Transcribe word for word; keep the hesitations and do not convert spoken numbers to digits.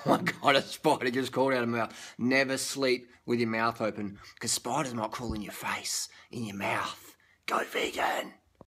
my God, a spider just crawled out of my mouth. Never sleep with your mouth open because spiders might crawl in your face, in your mouth. Go vegan.